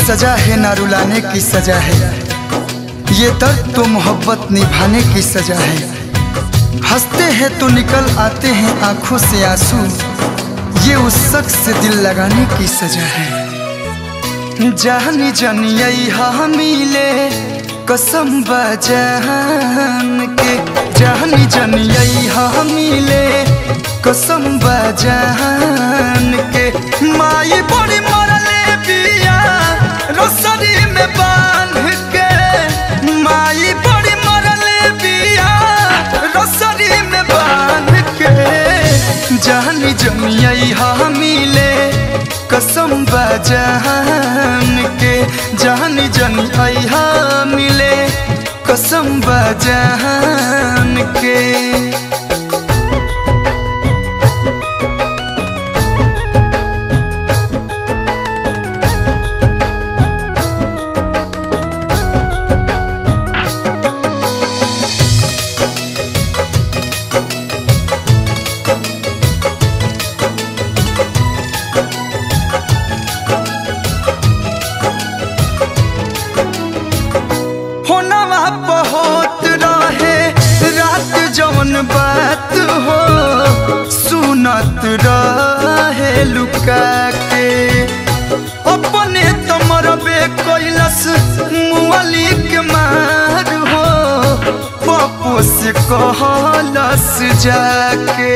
सजा है ना रुलाने की सजा है, ये दर्द तो मोहब्बत निभाने की सजा है। हंसते हैं तो निकल आते हैं आंखों से आंसू, ये उस शख्स से दिल लगाने की सजा है। जानी जानी यही मिले कसम बजान के, जानी जानी यही मिले कसम बजान के। माई बड़ी मरले बिया रोसरी में बांध के, माई बड़ी मरले बिया रोसरी में बांध के। जानी जानी यही मिले कसम बजान के, जानी जानी यही मिले कसम बजान के। बात हो सुनत रहे लुका के, अपने तो मरबे कैलस मुअली के मार हो, पप्पू से कहलस जाके।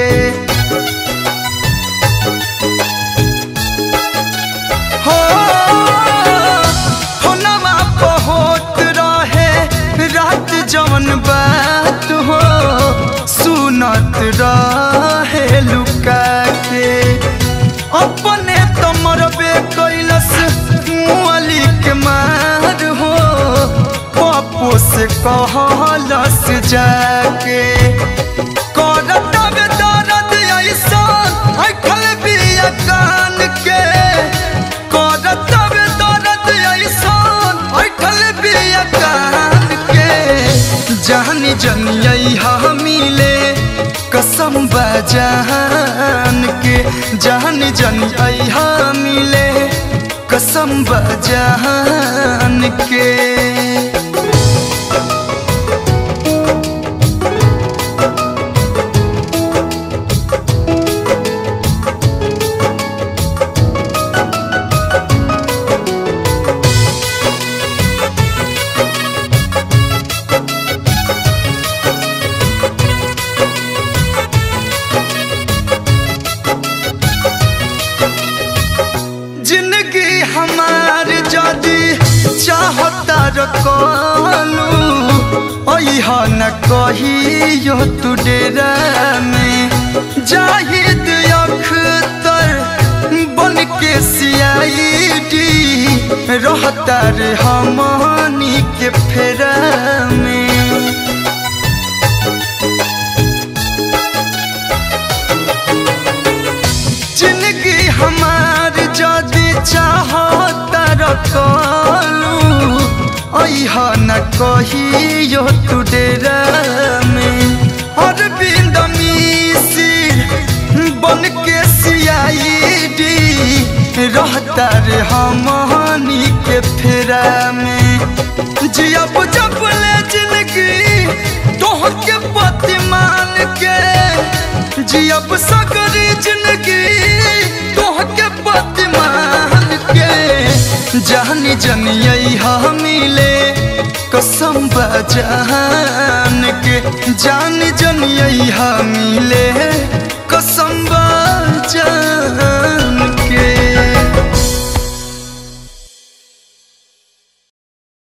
होनवा बहुत रहे रात जवन बात हो सुनत रहे लुका के, अपने तो मरबे कैलस मुअली के मार हो, पप्पू से कहलस जाके। करत दर्द ऐसा ऐठल बिया कान के, करत दर्द ऐसा ऐठल बिया कान के। जानी जानी यही मिले कसम बजान के, जानी जानी यही मिले कसम बजान के। हमार जदी चाहता रखलू अइहा न कहियो तू डेरा में, जाहिद अख्तर बन के सीआईडी रहता रे हमनी के फेरा में। जिंदगी हमार जदी चाहता रखलू अइहा न कहियो तू डेरा में, अरविंद मिसिर बन के सीआईडी रहता रे हमनी के फेरा में। जियब जब ले जिंदगी तोह के पति मान के, जियब सगरी जिंदगी तोह के पति मान के। जानी जानी यही मिले कसम बजान के, जानी जानी यही मिले